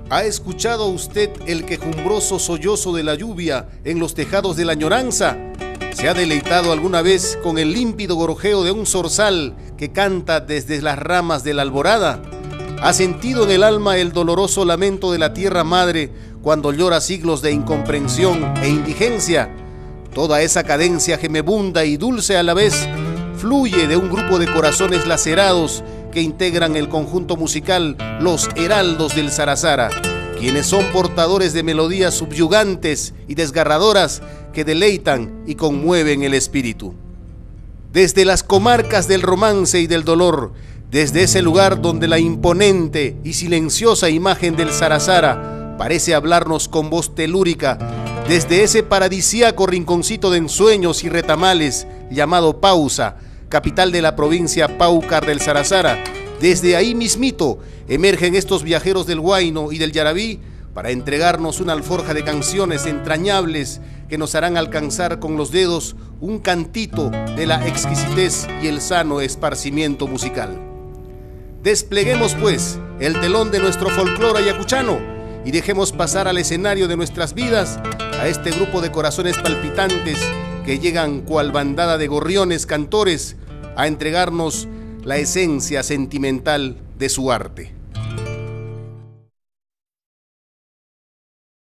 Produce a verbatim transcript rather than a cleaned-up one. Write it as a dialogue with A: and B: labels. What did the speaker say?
A: ¿Ha escuchado usted el quejumbroso sollozo de la lluvia en los tejados de la añoranza? ¿Se ha deleitado alguna vez con el límpido gorjeo de un zorzal que canta desde las ramas de la alborada? ¿Ha sentido en el alma el doloroso lamento de la tierra madre cuando llora siglos de incomprensión e indigencia? Toda esa cadencia gemebunda y dulce a la vez fluye de un grupo de corazones lacerados que integran el conjunto musical Los Heraldos del Zarazara, quienes son portadores de melodías subyugantes y desgarradoras que deleitan y conmueven el espíritu. Desde las comarcas del romance y del dolor, desde ese lugar donde la imponente y silenciosa imagen del Zarazara parece hablarnos con voz telúrica, desde ese paradisíaco rinconcito de ensueños y retamales llamado Pausa, capital de la provincia Paucar del Zarazara, desde ahí mismito emergen estos viajeros del Huayno y del Yarabí para entregarnos una alforja de canciones entrañables que nos harán alcanzar con los dedos un cantito de la exquisitez y el sano esparcimiento musical. Despleguemos pues el telón de nuestro folclore ayacuchano y dejemos pasar al escenario de nuestras vidas a este grupo de corazones palpitantes que llegan cual bandada de gorriones cantores a entregarnos la esencia sentimental de su arte.